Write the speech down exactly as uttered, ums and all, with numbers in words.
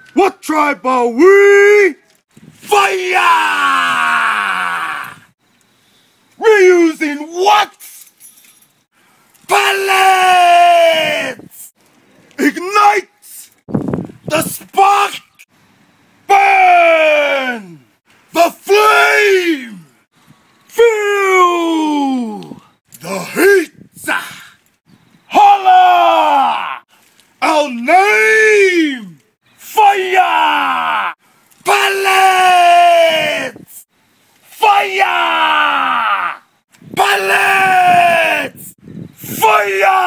What tribe are we? Fire! We're using what? Pallets! Ignite the spark! Burn the flame! Feel the heat! Holla! Our name! Fire! Pallets! Fire! Pallets! Fire!